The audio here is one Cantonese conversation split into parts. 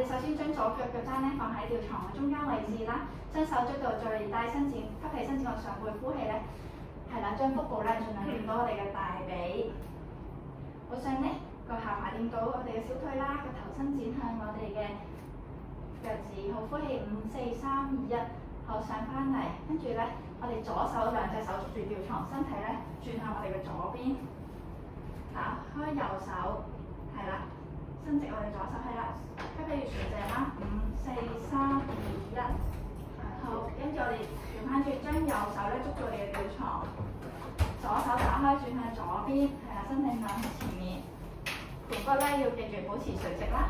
首先將左腳腳踭咧放喺吊床嘅中間位置啦，雙手捉到最低，伸展，吸氣伸展我上背，呼氣咧係啦，將腹部咧盡量掂到我哋嘅大髀，好想咧個下巴掂到我哋嘅小腿啦，個頭伸展向我哋嘅腳趾，好，呼氣5、4、3、2、1，好上翻嚟，跟住咧我哋左手兩隻手捉住吊床，身體咧轉向我哋嘅左邊，打開右手，係啦。伸直我哋左手係啦，吸氣要垂直啦，5、4、3、2、1，好，跟住我哋調翻轉，將右手咧捉住我哋嘅吊床，左手打開轉向左邊，係啦，身體向前面，盤骨咧要記住保持垂直啦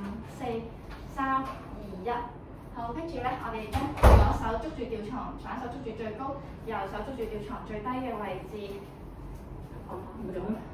，5、4、3、2、1，好，跟住咧我哋將左手捉住吊床，反手捉住最高，右手捉住吊床最低嘅位置， 唔用咩？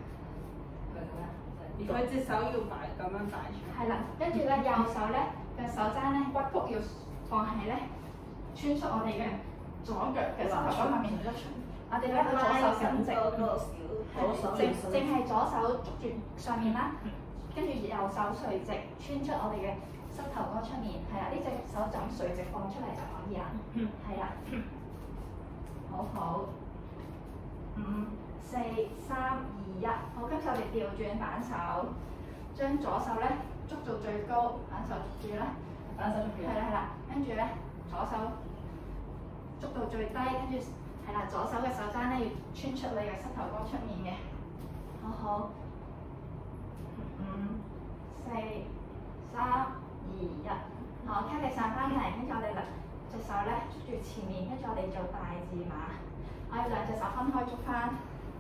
佢隻手要擺咁樣擺出嚟。 係啦，跟住咧右手咧嘅手踭咧骨腹要放喺咧穿出我哋嘅左腳嘅膝頭哥下面，我哋咧個左手緊直，淨係左手捉住上面啦，跟住右手垂直穿出我哋嘅膝頭哥出面，係啦，呢隻手掌垂直放出嚟就可以啦，係啦，好好，5、4、3、2、1，好，跟住我哋調轉反手，將左手咧捉到最高，反手捉住啦， 反手捉住。 係啦，跟住咧左手捉到最低，跟住係啦，左手嘅手踭咧要穿出你嘅膝頭哥出面嘅，好好，5、4、3、2、1，好，吸氣上翻嚟，跟住我哋隻手咧捉住前面，跟住我哋做大字馬，我哋兩隻手分開捉翻。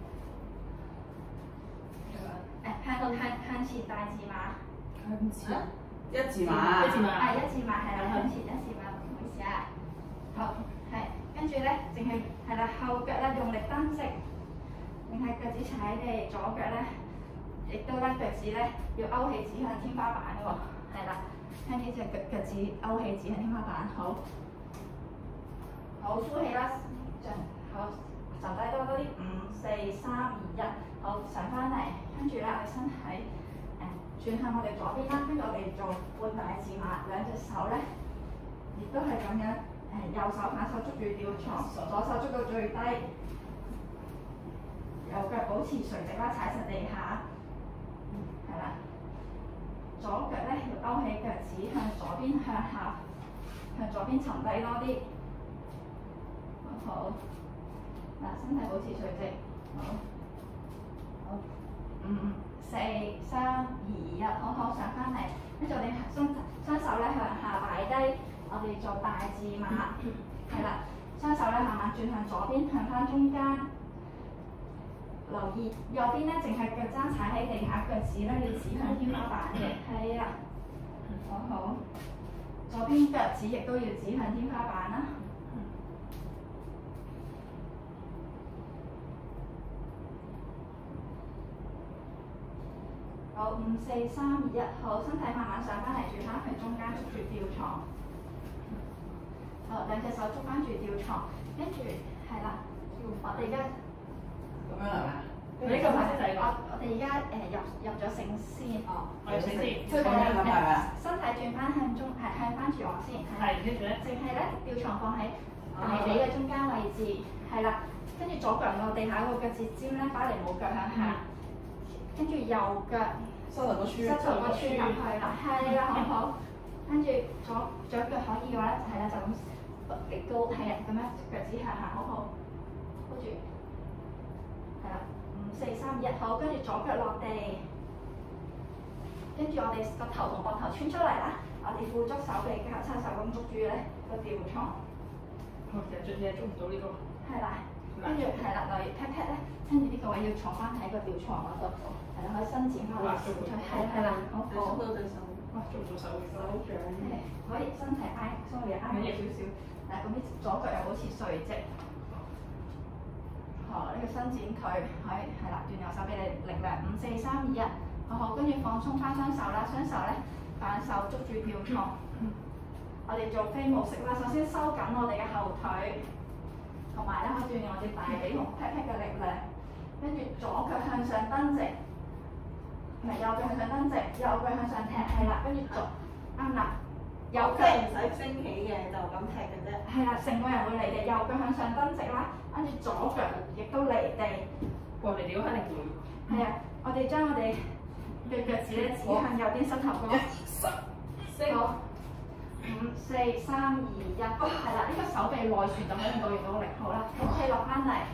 向前大字馬， 向前一字馬， 一字馬係啦，向前一字馬，唔好意思啊。好，係，跟住咧，淨係係啦，後腳咧用力蹬直，淨係腳趾踩地，左腳咧亦都咧腳趾咧要勾起指向天花板喎，係啦，聽呢隻腳趾勾起指向天花板，好，好呼氣啦，好。就低多啲5、4、3、2、1，好上翻嚟，跟住咧我哋身體轉向我哋左邊啦，跟住我哋做半大字馬，兩隻手咧亦都係咁樣，右手反手捉住吊床，左手捉到最低，右腳保持垂直啦，踩實地下，係啦，左腳咧要勾起腳趾向左邊向下，向左邊沉低多啲，好。嗱，身體保持垂直，好，5、4、3、2、1，好上翻嚟，跟住我哋雙手咧向下擺低，我哋做大字馬，係啦，雙手咧慢慢轉向左邊，向翻中間，留意右邊咧淨係腳踭踩喺地下，腳趾咧要指向天花板嘅，係啦，好，左邊腳趾亦都要指向天花板啦。好，5、4、3、2、1，好，身體慢慢上翻嚟，轉翻去中間捉住吊床。好，兩隻手捉翻住吊床，跟住係啦，我哋而家咁樣係咪？ 呢個牌子就係我哋而家入咗繩先， 入繩先。 推過嚟，身體轉翻向翻住我先， 係，跟住咧， 淨係咧吊床放喺大髀嘅中間位置，係啦，跟住左腳落地下個腳趾尖咧，擺嚟冇腳向下。跟住右腳膝頭哥穿入去啦，係啦，好好。跟住左腳可以嘅話咧，係啦，就咁極高，係啊，咁樣腳趾向下，好好。跟住係啦，5、4、3、2、1，好，跟住左腳落地，跟住我哋個頭同膊頭穿出嚟啦，我哋輔足手臂交叉手咁捉住咧個吊床。 其實捉唔到呢個。 係啦，跟住係啦，例如 pat pat 咧，跟住呢個位要坐翻喺個吊床嗰度。係啦，可以伸展翻我哋小腿，係啦，好好。 對手，哇，做唔做手嘅？手掌。 可以身體挨，sorry 挨少少。嗱，咁啲左腳又保持垂直。好，呢個伸展佢，係啦，鍛右手臂嘅力量。5、4、3、2、1，好好，跟住放鬆翻雙手啦，雙手咧反手捉住吊床。我哋做飛模式啦，首先收緊我哋嘅後腿，同埋咧可以鍛鍊我哋大髀同 pat pat 嘅力量。跟住左腳向上蹬直。唔係右腳向上蹬直，右腳向上踢，係啦，跟住啱啦， 啦，右腳唔使升起嘅，就咁踢嘅啫。 係啦，成個人會離地，右腳向上蹬直啦，跟住左腳亦都離地。 哇！你哋嗰肯定會。 係啊，我哋將我哋嘅腳趾咧指向右邊膝頭哥。好，5、4、3、2、1，係啦，呢個手臂內旋咁樣用到力，好啦，OK 落翻嚟。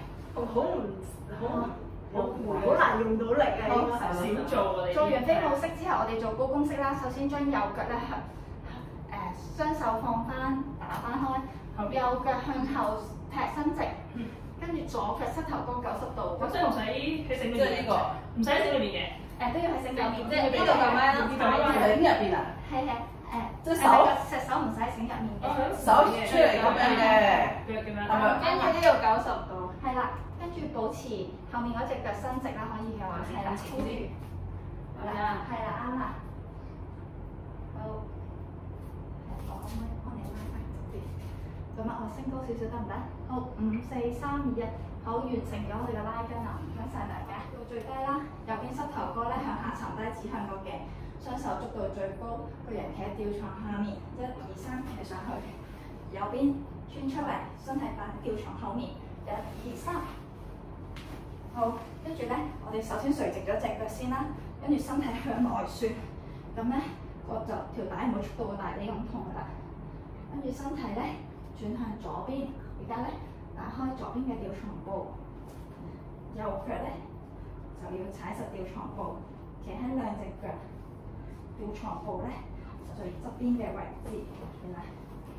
好難用到力啊！應該係少做我哋。 做完飛舞式之後，我哋做高弓式啦。首先將右腳咧雙手放翻，打翻開，右腳向後踢伸直，跟住左腳膝頭哥90度。 咁即係唔使喺繩裏面。 即係呢個。 唔使喺繩裏面嘅。 都要喺繩裏面， 即係呢度咁樣啦。 繩入邊啊？ 係即係手隻手唔使喺繩入面嘅。 手出嚟咁樣嘅。 腳咁樣。 跟住呢度90度。 係啦，跟住保持後面嗰隻腳伸直啦，可以嘅話，係啦，箍住。係啦，啱啦。好。我可唔可以幫你拉翻直啲？咁啊，我升高少少得唔得？好，5、4、3、2、1，好，完成咗我哋嘅拉筋啦，唔該曬大家。到最低啦，右邊膝頭哥咧向下沉低，指向個頸，雙手捉到最高，個人企喺吊床下面，1、2、3企上去，右邊穿出嚟，身體擺喺吊床後面，1、2、3。好，跟住咧，我哋首先垂直咗隻腳先啦，跟住身體向內旋，咁咧個就條帶唔會觸到個大髀咁痛噶啦。跟住身體咧轉向左邊，而家咧打開左邊嘅吊床布，右腳咧就要踩實吊床布，企喺兩隻腳吊床布咧最側邊嘅位置，係咪？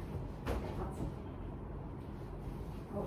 好。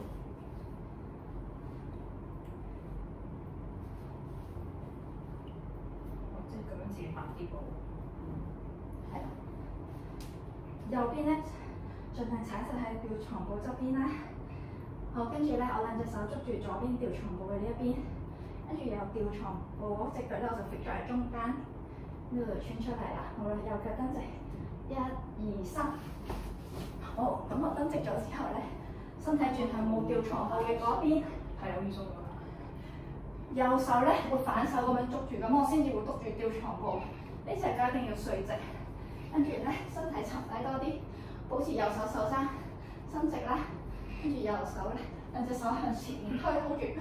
即係咁樣自己行啲步。 係啦。右邊咧，盡量踩實喺吊床布側邊啦。好，跟住咧，我兩隻手捉住左邊吊床布嘅呢一邊，跟住由吊床布嗰隻腳咧，我就揈咗喺中間，呢度穿出嚟啦。好啦，右腳蹬直，1、2、3。好，咁我蹬直咗之後咧，身體轉向冇吊床布嘅嗰邊。 係好易鬆㗎。 右手咧會反手咁樣捉住，咁我先至會督住吊床布。呢隻腳一定要垂直，跟住咧身體沉低多啲，保持右手手踭伸直啦。跟住右手咧，兩隻手向前面推，hold 住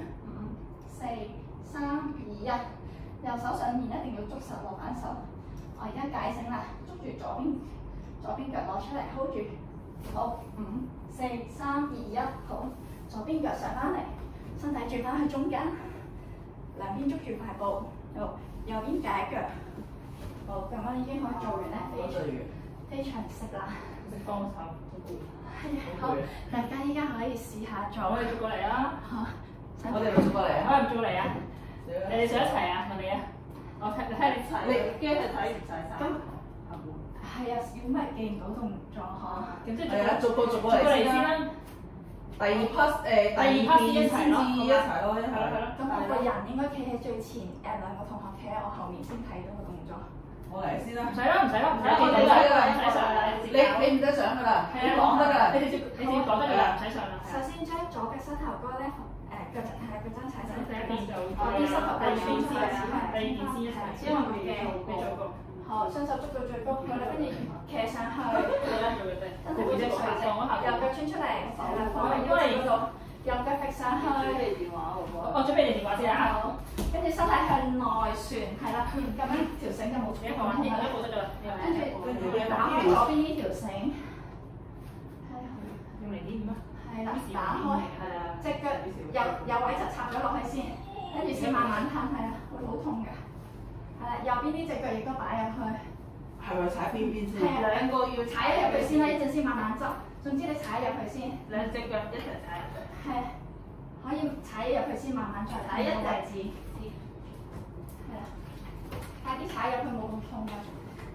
5、4、3、2、1。右手上面一定要捉實落反手。我而家解繩啦，捉住左邊腳攞出嚟 hold 住。好，5、4、3、2、1，好，左邊腳上翻嚟，身體轉翻去中間。兩邊捉住塊布，好，右邊解腳，好，咁我已經可以做完咧，非常識啦。 識幫手，好攰。 係啊，好，大家依家可以試下做。 我哋做過嚟啦。 嚇， 我哋做過嚟啊！ 我哋唔做嚟啊！你哋想一齊啊？問你啊！我睇你睇你驚佢睇唔晒晒。 咁係啊，小咪記唔到動作嗬。 咁即係係啊，逐個嚟先啦。第二 part 第二片先至一齊咯，一齊。 咁我個人應該企喺最前，兩個同學企喺我後面先睇到個動作。 我嚟先啦。 唔使啦，唔使啦，唔使我唔使㗎啦， 唔使上啦， 你唔使上㗎啦，你講得㗎啦。 你直接講得㗎啦，唔使上啦。 首先將左腳膝頭哥咧，腳踭踩實。 第一邊就我啲膝頭哥轉先嘅， 第二邊先一齊， 因為未做過。好，雙手捉到最高，好啦，跟住騎上去，真係會隻垂直，右腳穿出嚟，係啦，放喺腰嗰度，右腳揈上去。 我準備你電話先啊。 好，跟住身體向內旋，係啦，咁樣條繩就冇錯啦。跟住打開左邊呢條繩， 用嚟點啊？ 係啦，打開，隻腳有位就插咗落去先，跟住先慢慢攤，係啦，會好痛㗎。係啦，右邊呢隻腳亦都擺入去。 係咪踩邊邊先？ 係兩個要踩入去先啦，一陣先慢慢執。總之你踩入去先。 兩隻腳一齊踩入去。 係，可以踩入去先，慢慢再打一個位置。係啦，快啲踩入去冇咁痛㗎。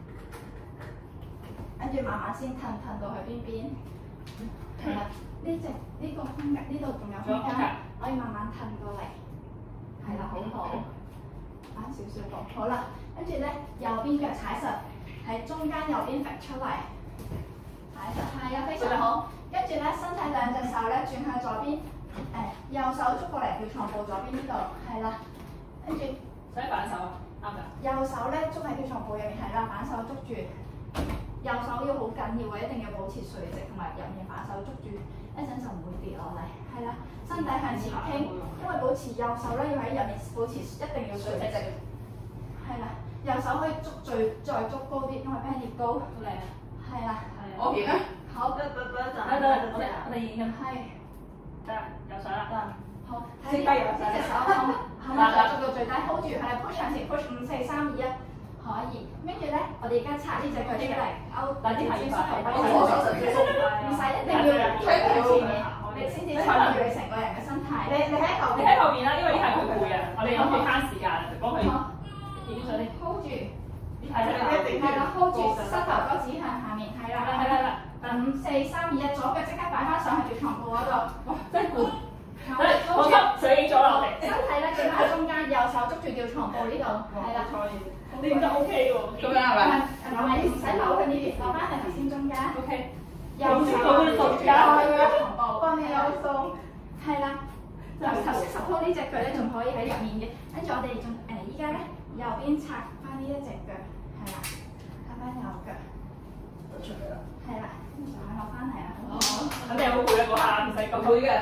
跟住慢慢先褪到去邊邊。係啦，呢個空格呢度仲有空間，可以慢慢褪過嚟。係啦，好好。翻少少步，好啦，跟住咧右邊腳踩實，喺中間右邊揈出嚟，踩實，係啊，非常好。跟住咧身體兩隻手咧轉向左邊，右手捉過嚟吊床布左邊呢度，係啦，跟住使反手啊，啱㗎。 右手咧捉喺吊床布入面，係啦，反手捉住， 右手要好緊要嘅，一定要保持垂直同埋入面反手捉住，一陣就唔會跌落嚟。係啦，身體向前傾，因為保持右手咧要喺入面保持一定要垂直。係啦，右手可以再捉高啲，因為 Penny 高。 嚟啊！ 係啦。 我見啊。 好。 等我哋影緊。 係。 得，右手啦。得。 好，睇下呢隻手後尾再捉到最低 hold 住，係啦 push 向前 push 5、4、3、2、1，可以。跟住咧，我哋而家拆呢隻腳出嚟，勾但啲係要快， 唔使一定要推到前面，你先至參與你成個人嘅身體。你喺後邊啦，因為呢係佢攰啊，我哋諗住慳時間，幫佢影上啲 hold 住， 係啦 hold 住膝頭哥指向下面，係啦。5、4、3、2、1，左腳即刻擺翻上去條床鋪嗰度，哇！真係攰。 我吸水咗落嚟， 身體咧轉喺中間，右手捉住吊床布呢度，係啦。 你唔得 OK 喎， 咁樣係咪？ 唔使扭去呢邊，扭翻去頭先中間。 OK。 右手捉住吊床布，幫你有鬆。係啦。頭先support呢隻腳咧，仲可以喺入面嘅。跟住我哋仲依家咧右邊拆翻呢一隻腳，係啦，拆翻右腳。 出嚟啦。 係啦，跟住再落翻嚟啊。 肯定好攰啊！嗰下唔使咁攰嘅。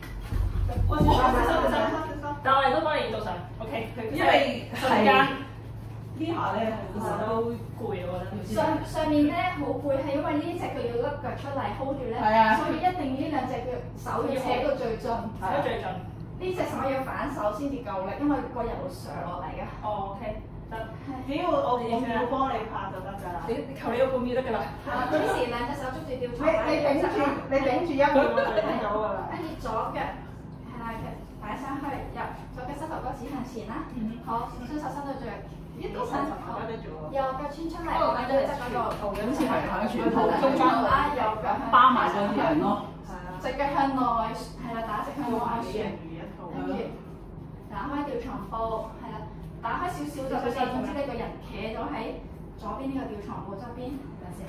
但我哋都幫你做上 ，OK。 因為係呢下咧，其實都攰啊，我覺得。 上面咧好攰，係因為呢隻腳要甩腳出嚟 hold 住咧，所以一定呢兩隻腳手要扯到最盡， 扯到最盡。 呢隻手要反手先至夠力，因為個人會上落嚟㗎。 哦 OK，得。 只要我幫你拍就得㗎啦。 你求你個半秒得㗎啦。 於是兩隻手捉住吊床， 你頂住一秒我就頂到㗎啦。 跟住左腳係啦，擺上去入左腳膝頭哥指向前啦。好，雙手伸到最一個伸頭，右腳穿出嚟，擺到側嗰度。 好似係喺全部中間右腳包埋咗啲人咯。 隻腳向內，係啦，打直向內旋。跟住打開吊床布，係啦，打開少少就佢哋總之你個人企咗喺左邊呢個吊床布側邊。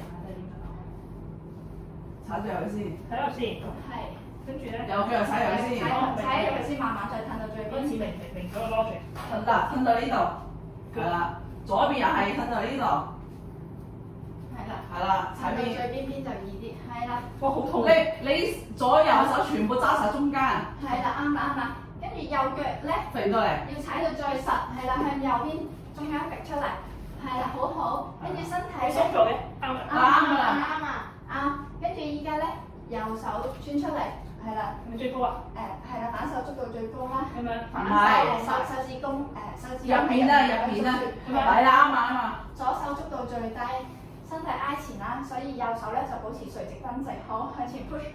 踩住佢先。 睇落先。 係。跟住咧。 右腳又踩入去先。 踩入去先，慢慢再褪到最邊。 開始明咗個 logic。 褪到呢度。係啦，左邊又係褪到呢度。係啦，踩邊。 最邊就易啲，係啦。 哇，好痛！ 你左右手全部揸晒中間。 係啦，啱啦。跟住右腳咧， 肥到嚟。 要踩到最實，係啦，向右邊中間揈出嚟，係啦，好好。跟住身體。 鬆咗嘅，啱啊。啱。跟住依家咧，右手穿出嚟，係啦。 係咪最高啊？ 係啦，反手捉到最高啦。 咁樣。 反手指公手指。 入面啦，係啦，啱啊。 左手捉到最低。身體挨前啦，所以右手咧就保持垂直伸直，好向前 push，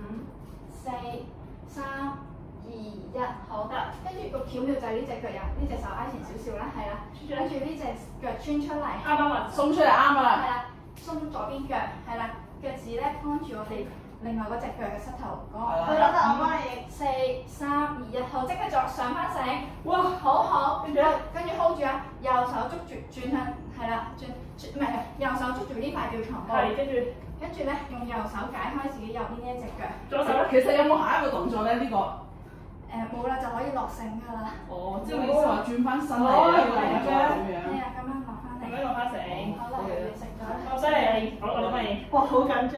5、4、3、2、1，好得。跟住個巧妙就係呢隻腳呢隻手挨前少少啦，係啦。跟住呢隻腳穿出嚟， 啱啊， 鬆出嚟啱㗎啦。 係啦，鬆左邊腳，係啦，腳趾咧幫住我哋另外嗰隻腳嘅膝頭哥。 佢攞得我幫你。 4、3、2、1，好，即刻再上翻繩。 哇， 好好，跟住 hold 住啊，右手捉住轉向，係啦，唔係右手捉住呢塊吊床布。 係， 跟住咧用右手解開自己右邊呢一隻腳。 左手。 其實有冇下一個動作咧？呢個？ 冇啦，就可以落繩㗎啦。 哦，即係你話轉翻身嚟呢個動作咁樣。 係啊，咁樣落翻嚟。 咁樣落翻繩。 好啦，完成咗。 好犀利啊！我諗係。 哇，好緊張。